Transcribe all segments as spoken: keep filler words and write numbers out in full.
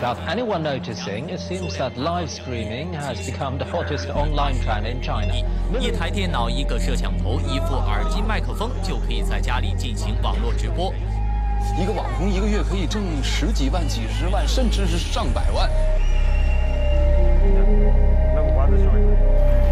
Without anyone noticing, it seems that live streaming has become the hottest online trend in China. 一台电脑、一个摄像头、一副耳机麦克风，就可以在家里进行网络直播。 一个网红一个月可以挣十几万、几十万，甚至是上百万。那我把它上一下。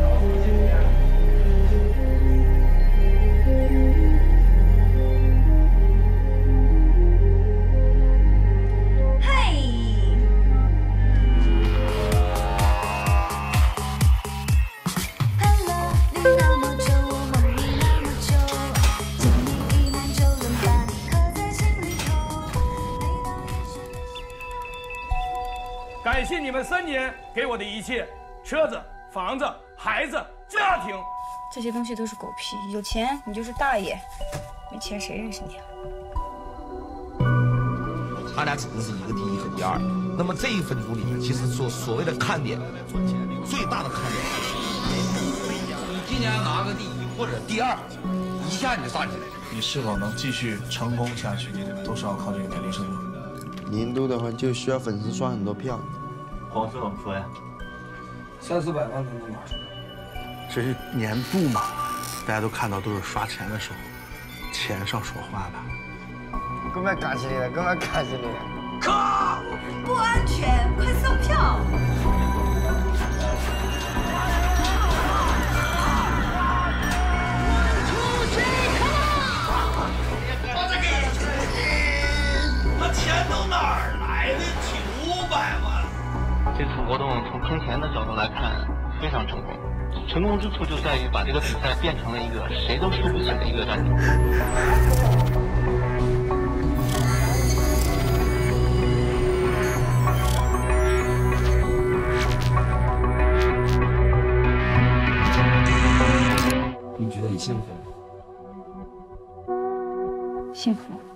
感谢你们三年给我的一切，车子、房子、孩子、家庭， 这些东西都是狗屁。有钱你就是大爷，没钱谁认识你啊？ 他俩指定是一个第一和第二。那么这一分组里面，其实所所谓的看点，最大的看点就是你今年拿个第一或者第二，一下你就站起来。 你是否能继续成功下去，都是要靠这个点击数字。 年度的话就需要粉丝刷很多票， 黄师怎么说呀？ 三四百万都能拿出来。 这是年度嘛，大家都看到都是刷钱的时候，钱是要说话的。 根本感谢你了，根本感谢你了。 哥， 不安全，快送票！ 钱都哪儿来的？起五百万！ 这次活动从坑钱的角度来看非常成功，成功之处就在于把这个比赛变成了一个谁都输不起的一个战争。 你觉得你幸福吗？ 幸福。